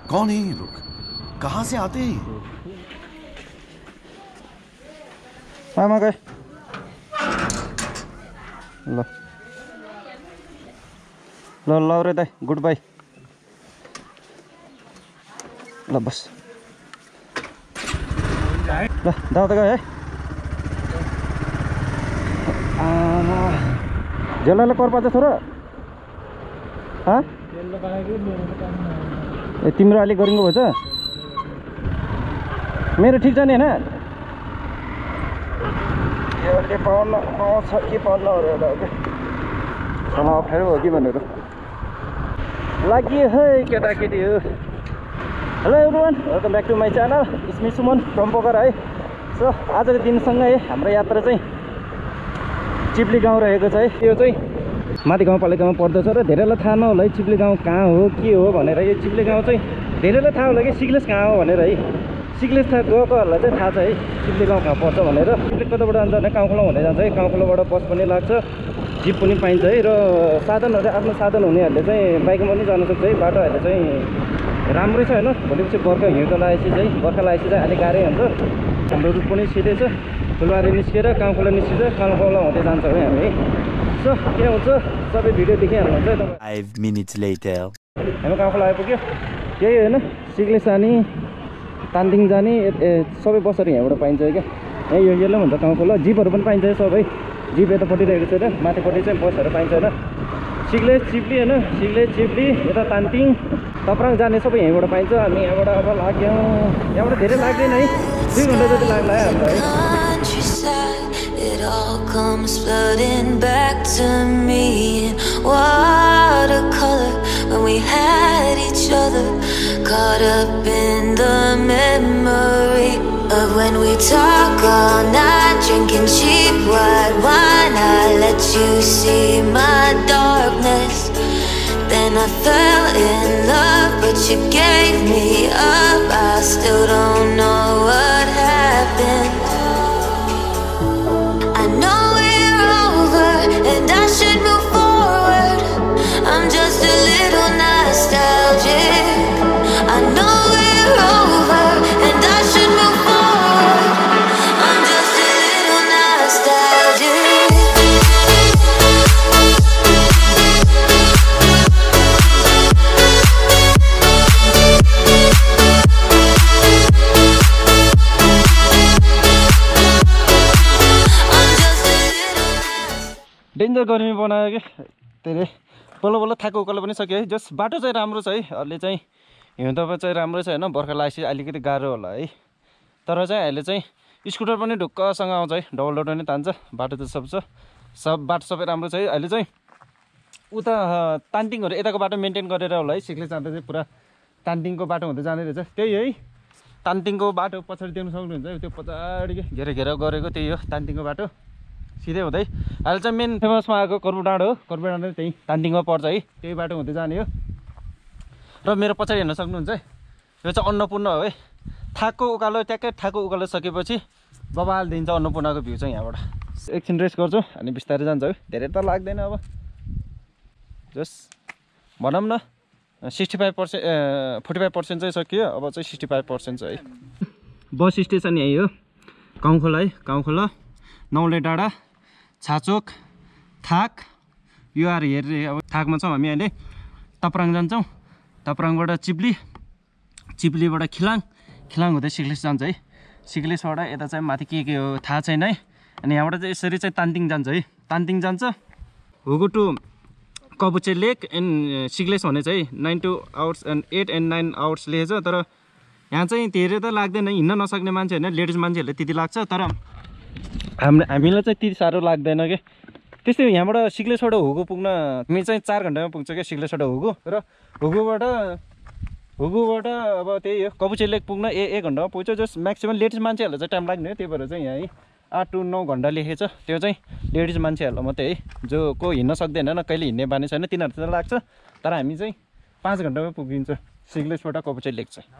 कौन है ये लोग? कहाँ से आते हैं? आमा गए ल ल ल रे दाइ गुड बाई ल बस ल दाउ त गयो है जेलले कर पाछ छोरा ए तिम्रो अलिक गरिँगो भएछ मेरो ठिक छ नि हैन के पाउन पाउँछ के पाउन अरे समा अप्ठ्यारो हो कि भनेर लागि है केटाकेटी हो hello everyone welcome back to my channel it's me Suman from Pokhara है सो आजको दिनसँगै हाम्रो यात्रा चाहिँ चिप्ली गाउँ रहेको छ है यो चाहिँ माथि गाउँपालिकामा पर्दछ र धेरैलाई थाहा नहोला है चिप्ली गाउँ कहाँ हो के हो भनेर यो चिप्ली गाउँ चाहिँ धेरैलाई थाहा होला कि सिग्लेस कहाँ हो भनेर है सिग्लेस गएकोहरूलाई चाहिँ थाहा छ है चिप्ली गाउँ कहाँ पर्छ भनेर चिप्ली कताबाट जान्छ भने काउखोला हुँदै जान्छ है काउखोलाबाट बस पनि लाग्छ जिप पनि पाइन्छ है र साधनहरू आफ्नो साधन हुनेहरूले चाहिँ बाइकमा पनि जान सक्छ है बाटोहरूले चाहिँ राम्रै छ होइन भोलिपछि बर्खा हिउँदो लागेपछि चाहिँ बर्खा लागेपछि चाहिँ अलिक गाह्रै हुन्छ हाम्रो रुट पनि सिधै छ फुलबारी निस्केर काउखोला निस्केर काउखोला हुँदै जान्छौँ है हामी सो के हुन्छ सबै भिडियो देखिहाल्नुहुन्छ है तपाईँ 5 minutes later हामी काउखोला आइपुग्यो केही होइन सिग्लेस जाने तानदिङ जाने सबै बसहरू यहाँबाट पाइन्छ क्या यहीँ यो यसलाई भन्छ काउखोला जिपहरू पनि पाइन्छ सबै जिप यतापट्टि रहेको छ होइन माथिपट्टि चाहिँ बसहरू पाइन्छ होइन सिग्लेस चिप्ली होइन सिग्लेस चिप्ली यता तानदिङ तप्राङ जाने सबै यहीँबाट पाइन्छ हामी यहाँबाट अब लाग्यौँ यहाँबाट धेरै लाग्दैन है 2 घन्टा जति लाग्ला है हामीलाई It all comes flooding back to me in watercolor when we had each other, caught up in the memory of when we talk all night, drinking cheap white wine. I let you see my darkness, then I fell in love, but you gave me up. I still don't know what happened. And I should move forward. I'm just a little nostalgic. I know we're over, and I should move forward. I'm just a little nostalgic. Danger गर्मी बनायो कि धेरै बल्ल बल्ल थाको उकालो पनि सक्यो है जस बाटो चाहिँ राम्रो छ है अहिले चाहिँ हिउँदोमा चाहिँ राम्रो छ होइन बर्खा लागेपछि अलिकति गाह्रो होला है तर चाहिँ अहिले चाहिँ स्कुटर पनि ढुक्कसँग आउँछ है डबल डोर नै तान्छ बाटो त सब छ बाटो सबै राम्रो छ है अहिले चाहिँ उता तानदिङहरू यताको बाटो मेन्टेन गरेर होला है सिक्ले जाँदा चाहिँ पुरा तानदिङको बाटो हुँदै जाने रहेछ त्यही है तानदिङको बाटो पछाडि देख्न सक्नुहुन्छ त्यो पछाडि घेर गरेको त्यही हो तानदिङको बाटो सिधै हुँदै अहिले चाहिँ मेन फेमसमा आएको कर्बु डाँडो हो कर्बु डाँडो त्यही तानदिङमा पर्छ है त्यही बाटो हुँदै जाने हो र मेरो पछाडि हेर्न सक्नुहुन्छ है यो चाहिँ अन्नपूर्ण हो है थाकको उकालो ट्याक्कै थाकको उकालो सकेपछि बबाल दिन्छ अन्नपूर्णको भ्यू चाहिँ यहाँबाट एकछिन रेस्ट गर्छु अनि बिस्तारै जान्छ है धेरै त लाग्दैन अब जस भनौँ न 45% चाहिँ सकियो अब चाहिँ 65% छ है बस स्टेसन यही हो काउखोला है काउखोला नौले डाँडा छाचोक थाक यो आएर हेर्ने अब थाकमा छौँ हामी अहिले तप्राङ जान्छौँ तप्राङबाट चिप्लीबाट खिलाङ हुँदै सिग्लेस जान्छ है सिग्लेसबाट यता चाहिँ माथि के हो थाहा छैन है अनि यहाँबाट चाहिँ यसरी चाहिँ तानदिङ जान्छ है तानदिङ जान्छ हुगु टु कपुचे लेक एन्ड सिग्लेस हुने चाहिँ 8 and 9 आवर्स लेखेछ तर यहाँ चाहिँ धेरै त लाग्दैन हिँड्न नसक्ने मान्छे होइन लेडिज मान्छेहरूले त्यति लाग्छ तर हामीलाई चाहिँ त्यति साह्रो लाग्दैन कि त्यस्तै यहाँबाट सिग्लेसबाट हुगु पुग्न हामी चाहिँ 4 घन्टामा पुग्छ क्या सिग्लेसबाट हुगु र हुगुबाट अब त्यही हो कपुचे लेक पुग्न 1 घन्टामा पुग्छ जस म्याक्सिमम लेडिज मान्छेहरूलाई चाहिँ टाइम लाग्ने हो त्यही भएर चाहिँ यहाँ 8 to 9 घन्टा लेखेछ त्यो चाहिँ लेडिज मान्छेहरूलाई मात्रै है जो को हिँड्न सक्दैन न कहिले हिँड्ने बानी छैन तिनीहरू त लाग्छ तर हामी चाहिँ 5 घन्टामा पुगिन्छ सिग्लेसबाट कपुचे लेक चाहिँ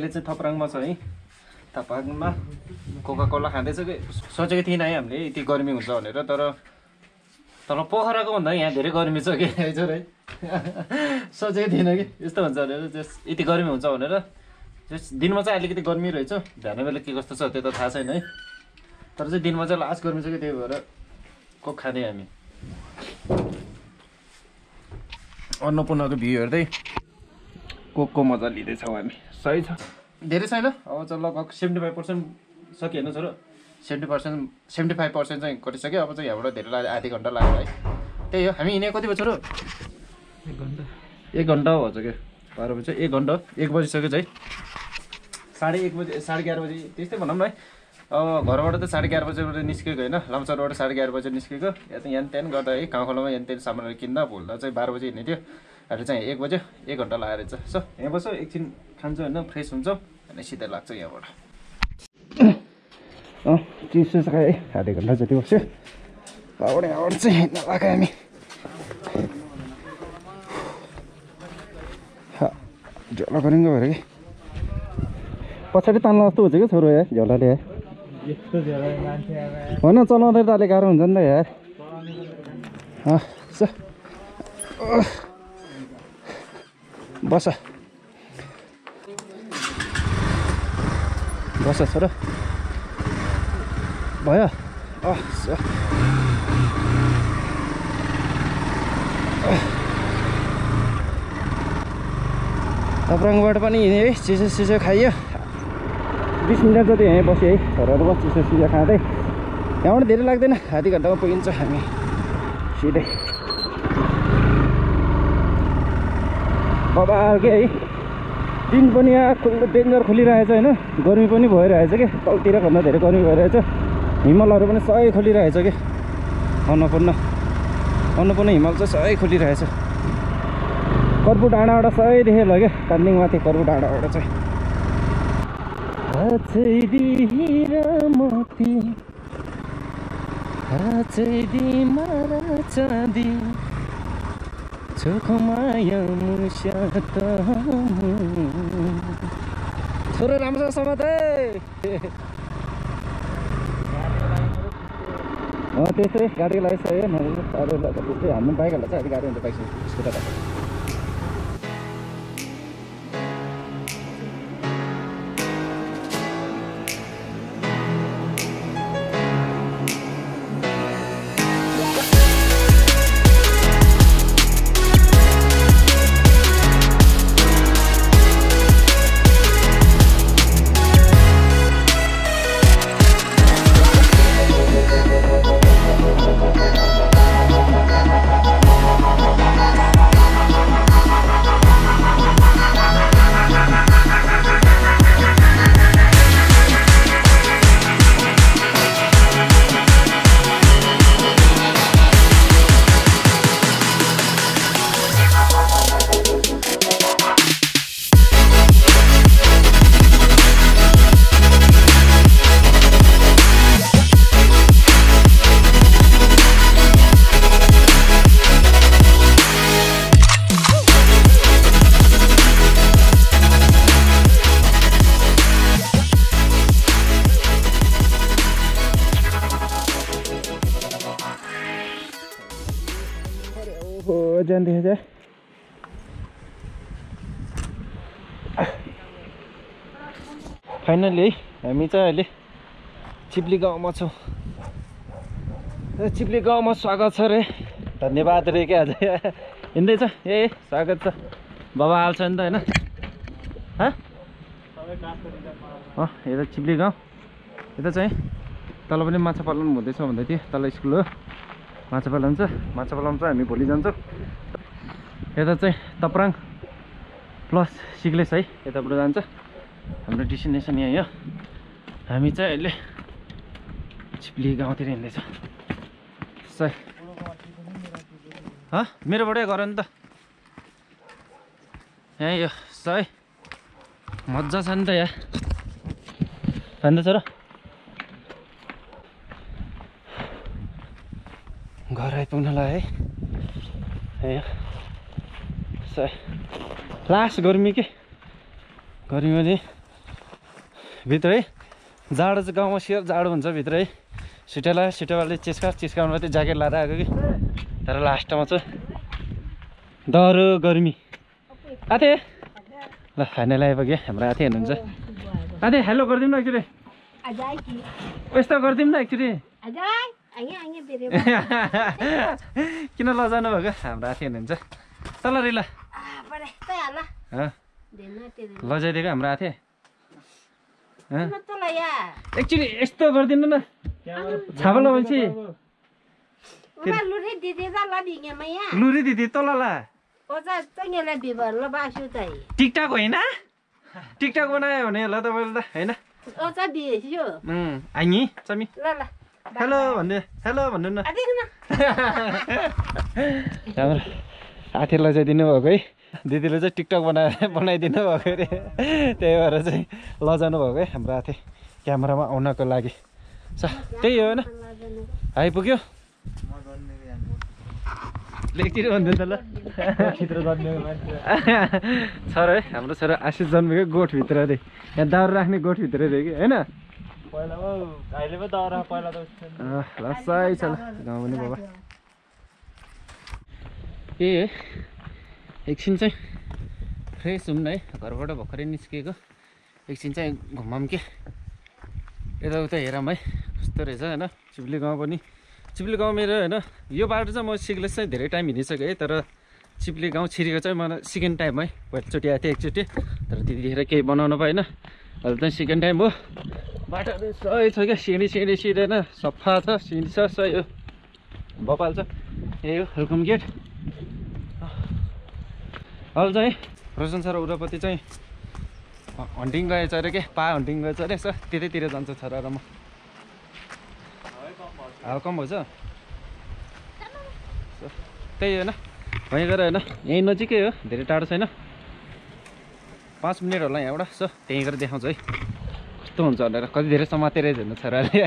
अहिले चाहिँ थपराङमा छ है। थपराङमा कोका-कोला खाँदैछ कि सोचेको थिएन है हामीले यति गर्मी हुन्छ भनेर, तर पोखराको भन्दा यहाँ धेरै गर्मी छ कि हजुर है। सोचेको थिएन कि यस्तो हुन्छ भनेर, यति गर्मी हुन्छ भनेर। दिनमा चाहिँ अलिकति गर्मी रहेछ, बिहान बेला के कस्तो छ त्यो त थाहा छैन है, तर चाहिँ दिनमा चाहिँ लास्ट गर्मी छ कि, त्यही भएर कोक खाँदै हामी अन्नपूर्णको भ्यू हेर्दै कोकको मजा लिँदैछौँ हामी। सही छ, धेरै छैन अब चाहिँ लगभग 75% सक्यो होइन छोरो, 75% चाहिँ गरिसक्यो। अब चाहिँ यहाँबाट धेरै लाग्यो, आधी घन्टा लाग्यो है। त्यही हो, हामी हिँडेको कति भयो छोरो? 1 घन्टा हो क्या, 12 बजी 1 घन्टा 1 बजिसक्यो चाहिँ 1:30 बजी 11:30 बजी त्यस्तै भनौँ न है। अब घरबाट त 11:30 बजीबाट निस्केको होइन, लम्चरबाट 11:30 बजी निस्केको। यहाँ त्यहाँ गर्दा है गाउँ खोलामा यहाँ त्यहाँ सामानहरू किन्दा भोल्दा चाहिँ 12 बजी हिँड्ने थियो। अहिले चाहिँ 1 बज्यो, 1 घन्टा लागेर रहेछ। सो यहाँ बस्छ, एकछिन खान्छ होइन, फ्रेस हुन्छ अनि सिधै लाग्छ यहाँबाट। चिसो छ है, आधी घन्टा जति बस्यो। यहाँबाट चाहिँ हिँड्न लाग्यो हामी। झोला गरिङ्गो भएर कि पछाडि तान्नु जस्तो हुन्छ कि छोरो यार, झोलाले यार होइन, चलाउँदै त अलिक गाह्रो हुन्छ नि त यार। बस बस छोरो भयो। तप्राङबाट पनि हिँडेँ है, चिसो खाइयो। 20 मिनट जति यहीँ बस्यो है, छोराहरू बस चिसो खाँदै। यहाँबाट धेरै लाग्दैन, आधी घन्टामा पुगिन्छ हामी सिधै। बबाल के है, दिन पनि यहाँ डेन्जर खोलिरहेछ होइन, गर्मी पनि भइरहेछ कि, तलतिर भन्दा धेरै गर्मी भइरहेछ। हिमालहरू पनि सबै खोलिरहेछ कि, अन्नपूर्ण हिमाल चाहिँ सबै खोलिरहेछ। कर्पु डाँडाबाट सबै देखेर क्या, कान्दिङमाथि कर्पु डाँडाबाट चाहिँ। छोरो राम्रोसँग समात है। त्यस्तै गाडीको लागि चाहिँ त्यस्तै हाम्रो बाइकहरूलाई चाहिँ अलिक गाडी हुन्छ, बाइक स्कुटर। जान्दै छ फाइनली है, हामी चाहिँ अहिले चिप्ली गाउँमा छौँ। चिप्ली गाउँमा स्वागत छ रे, धन्यवाद रे क्या। आज हिँड्दैछ ए, स्वागत छ। बाबा हाल्छ नि त होइन। यता चिप्ली गाउँ, यता चाहिँ तल पनि माछा पालन हुँदैछ भन्दै थियो, तल स्कुल हो, माछा पालन छ। माछा पालन चाहिँ हामी भोलि जान्छौँ। यता चाहिँ तप्राङ प्लस सिग्लेस है, यताबाट जान्छ। हाम्रो डेस्टिनेसन यही हो। हामी चाहिँ अहिले चिप्ली गाउँतिर हिँड्दैछ। सही मेरोबाटै गर नि त, यहीँ हो। सही मजा छ नि त यहाँ, जान्दछ र। घर आइपुग्नलाई है, सही लास्ट गर्मी के, गर्मीमा चाहिँ भित्रै जाडो चाहिँ गाउँमा सेयर जाडो हुन्छ भित्रै सिटावाले चिस्काउनु मात्रै ज्याकेट लाएर आएको कि तर लास्टमा चाहिँ डह्रो गर्मी आथे ल फाइनल आइपुग्यो हाम्रो आथे हुनुहुन्छ आथे हेलो गरिदिउँ न एकचोटि यस्तो गरिदिउँ न एकचोटि किन लजानु भएको हाम्रो आथे हुनुहुन्छ तल रिला लजाइदिएको हाम्रो आथे एकचोटि यस्तो गरिदिनु न छापला भन्छ लुरी दिदी तलला टिकटक होइन टिकटक बनायो भने होला तपाईँले त होइन आइनी चमी हेलो भन्नु भन्नु न हाम्रो आथे लजाइदिनु भएको है दिदीले चाहिँ टिकटक बनाइदिनु भएको अरे त्यही भएर चाहिँ लजाउनु भएको है हाम्रो आथे क्यामेरामा आउनको लागि त्यही हो होइन आइपुग्यो लेखतिर भन्नु त ल छोरा है हाम्रो छोरा आशिष जन्मेको गोठभित्र अरे यहाँ दाउरा राख्ने गोठभित्र अरे कि होइन सही छ ल गाउँ पनि बाबा ए एकछिन चाहिँ फ्रेस हुँ न है घरबाट भर्खरै निस्किएको एकछिन चाहिँ घुमाऊँ के यताउता हेरौँ है कस्तो रहेछ होइन चिप्ली गाउँ पनि चिप्ली गाउँ मेरो होइन यो बाटो चाहिँ म सिक्लेस चाहिँ धेरै टाइम हिँडिसकेँ है तर चिप्ली गाउँ छिरेको चाहिँ मलाई सेकेन्ड टाइम है पहिलोचोटि आएको थिएँ एकचोटि तर त्यतिखेर केही बनाउनु पाएन अहिले चाहिँ सेकेन्ड टाइम हो बाटोहरू सही छ क्या सिँढी सिँढेन सफा छ सिँढी छ सही हो भोपाल छ यही हो वेलकम गेट अब चाहिँ रोशन सर उरापट्टि चाहिँ हन्टिङ गएछ अरे के पा हन्टिङ गएछ अरे सर त्यतैतिर जान्छ छोरा र म हावा कम भएछ त्यही होइन वहीँ गएर होइन यहीँ नजिकै हो धेरै टाढो छैन 5 मिनट होला यहाँबाट सो त्यहीँ गएर देखाउँछु है कस्तो हुन्छ भनेर कति धेरै समातेरै झन् छोराले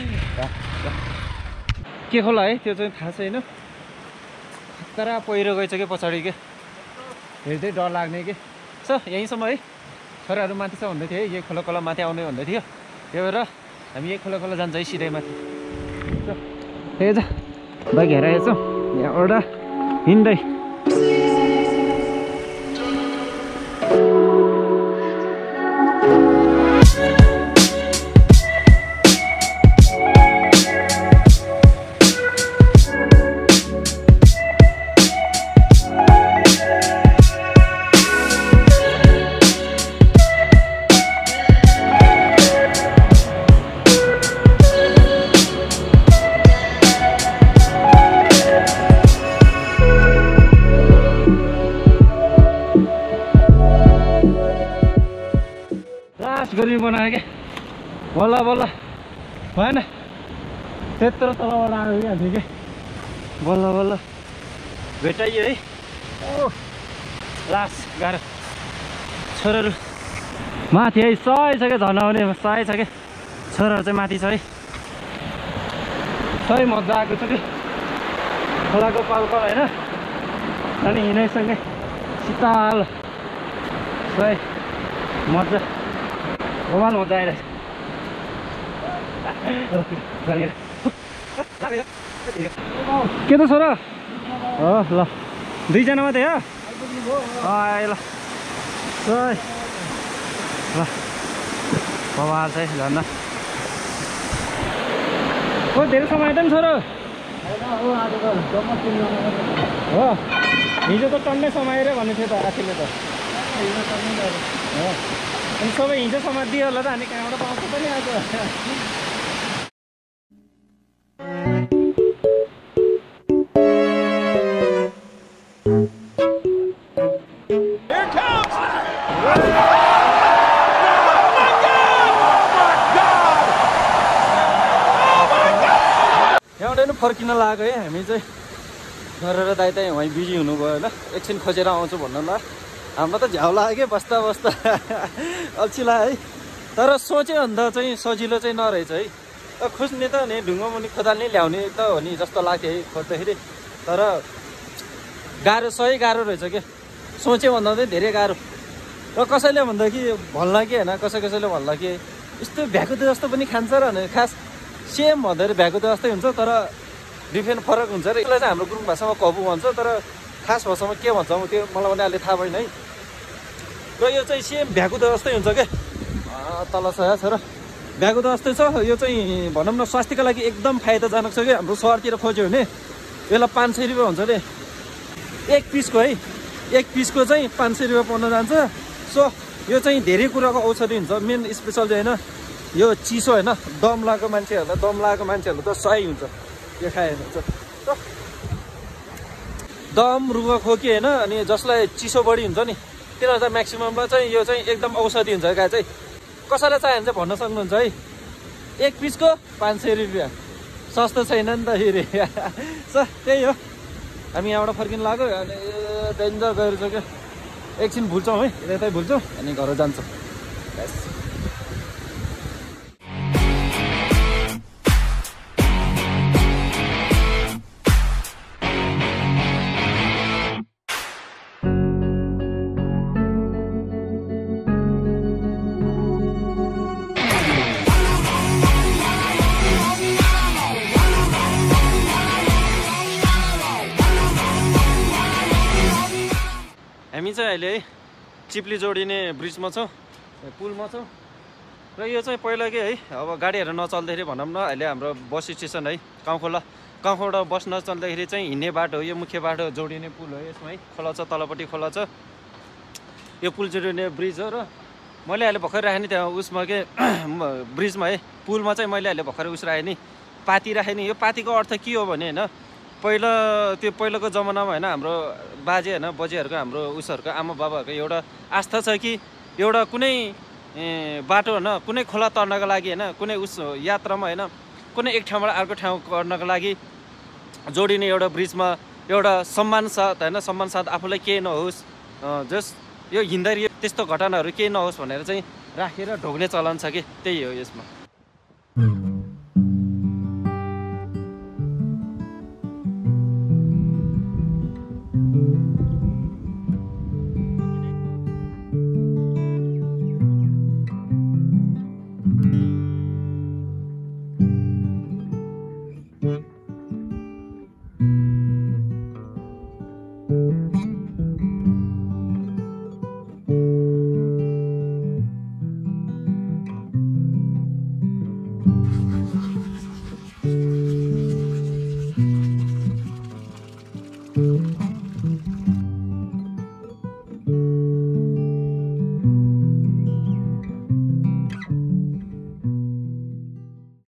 के खोला है त्यो चाहिँ थाहा छैन खतरा पहिरो गएछ कि पछाडि के हेर्दै डर लाग्ने कि सो यहीँसम्म है छोराहरू माथि छ भन्दै थियो है यही खोला माथि आउने भन्दै थियो त्यही भएर हामी यही खोला जान्छ है सिधै माथि त्यही छ बाइक हेराएको छौँ यहाँबाट हिँड्दै गर्मी बनायो क्या बल्ल भएन त्यत्रो तलबाट आयो क्या थियो कि बल्ल भेटाइयो है ओ लास गाह्रो छोराहरू माथि है सही छ क्या झनाउने सही छ क्या छोराहरू चाहिँ माथि छ है सही मजा आएको छ कि खोलाको पाल्कल होइन अनि हिँड्नैसँगै शीतल सही मजा भगवान मजा आइरहेछ के त छोरा हो ल दुईजना मात्रै हो ल ल भगवान चाहिँ झन् हो धेरै समय आइदियो नि छोरो हो हिजो त टन्नै समाएर भन्ने थियो त आखिरले त अनि सबै हिजो समात्दियो होला त हामी कहाँबाट पाउँछ पनि आज यहाँबाट फर्किन लाग्यो है हामी चाहिँ गरेर दाइ चाहिँ वहीँ बिजी हुनुभयो होइन एकछिन खोजेर आउँछु भन्नु ल हाम्रो त झ्याउ लाग्यो बस्दा अल्छी लाग्यो है तर सोच्यो भन्दा चाहिँ सजिलो चाहिँ नरहेछ है खोज्ने त नि ढुङ्गा मुनि खोदाल नै ल्याउने त हो नि जस्तो लाग्थ्यो है खोज्दाखेरि तर गाह्रो सही गाह्रो रहेछ क्या सोच्यो भन्दा चाहिँ धेरै गाह्रो र कसैले भन्दा कि भन्ला कि होइन कसैले भन्ला कि यस्तो भ्याकुतो जस्तो पनि खान्छ र खास सेम भन्दाखेरि भ्याकुतो जस्तै हुन्छ तर डिफ्रेन्ट फरक हुन्छ र यसलाई चाहिँ हाम्रो गुरुङ भाषामा कबु भन्छ तर खास भाषामा के भन्छ त्यो मलाई पनि अहिले थाहा भएन है र यो चाहिँ सेम भ्याकुतो जस्तै हुन्छ क्या तल छ र भ्याकुतो जस्तै छ यो चाहिँ भनौँ न स्वास्थ्यको लागि एकदम फाइदाजनक छ कि हाम्रो सहरतिर खोज्यो भने यसलाई 500 रुपियाँ हुन्छ अरे एक पिसको है एक पिसको चाहिँ 500 रुपियाँ पर्न जान्छ सो यो चाहिँ धेरै कुराको औषधि हुन्छ मेन स्पेसल चाहिँ होइन यो चिसो होइन दम लागेको मान्छेहरूलाई त सही हुन्छ यो खायो भने चाहिँ दम रुगा खोकी होइन अनि जसलाई चिसो बढी हुन्छ नि तिनीहरू त म्याक्सिममलाई चाहिँ यो चाहिँ एकदम औषधि हुन्छ क्या चाहिँ कसैलाई चाहियो भने चाहिँ भन्न सक्नुहुन्छ है एक पिसको 500 रुपियाँ सस्तो छैन नि त फेरि सो त्यही हो हामी यहाँबाट फर्किनु लाग्यो अनि डेन्जर गएर छ क्या एकछिन भुल्छौँ है यतै भुल्छौँ अनि घर जान्छौँ हामी चाहिँ अहिले है चिप्ली जोडिने ब्रिजमा छौँ पुलमा छौँ र यो चाहिँ पहिला के है अब गाडीहरू नचल्दाखेरि भनौँ न अहिले हाम्रो बस स्टेसन है गाउँबाट बस नचल्दाखेरि चाहिँ हिँड्ने बाटो हो यो मुख्य बाटो जोडिने पुल हो यसमा है खोला छ तलपट्टि खोला छ यो पुल जोडिने ब्रिज हो र मैले अहिले भर्खर राखेँ नि त्यहाँ उसमा के ब्रिजमा है पुलमा चाहिँ मैले अहिले भर्खर उस राखेँ नि पाती राखेँ नि यो पातीको अर्थ के हो भने होइन पहिलाको जमानामा होइन हाम्रो बाजे होइन बजेहरूको हाम्रो उसहरूको आमा बाबाहरूको एउटा आस्था छ कि एउटा कुनै बाटो होइन कुनै खोला तर्नको लागि होइन कुनै उस यात्रामा होइन कुनै एक ठाउँबाट अर्को ठाउँ गर्नको लागि जोडिने एउटा ब्रिजमा एउटा सम्मान साथ होइन सम्मान साथ आफूलाई केही नहोस् जस यो हिँड्दाखेरि त्यस्तो घटनाहरू केही नहोस् भनेर चाहिँ राखेर ढोग्ने चलन छ कि त्यही हो यसमा